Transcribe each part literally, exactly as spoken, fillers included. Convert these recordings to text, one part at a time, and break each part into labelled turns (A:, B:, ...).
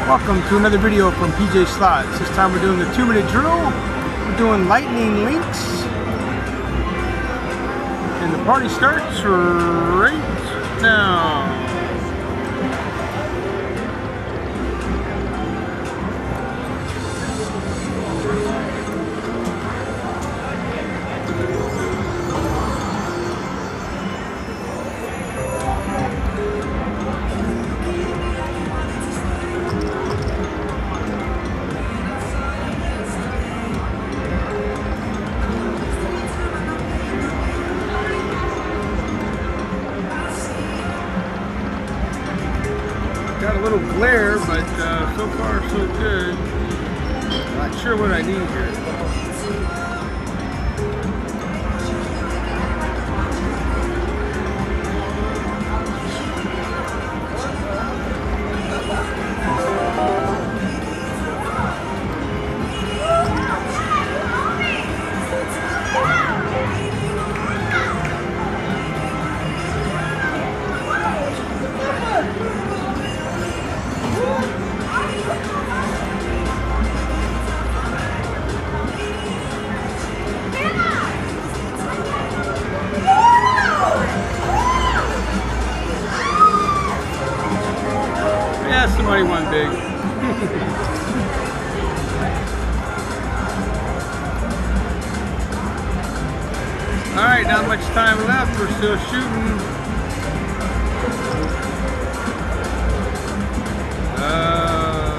A: Welcome to another video from P J Slots. This time we're doing the two minute drill. We're doing lightning links. And the party starts right now. Got a little glare, but uh, so far so good. Not sure what I need here. Yeah, somebody won big. Alright, not much time left. We're still shooting. Uh,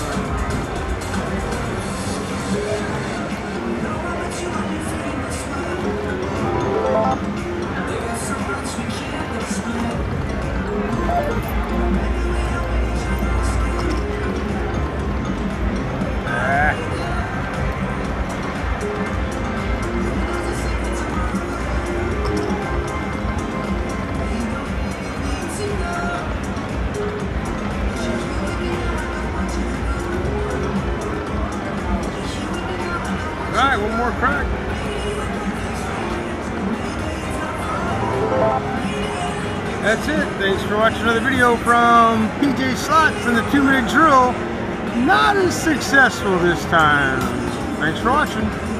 A: Alright, one more crack. That's it. Thanks for watching another video from P J Slots and the two minute drill. Not as successful this time. Thanks for watching.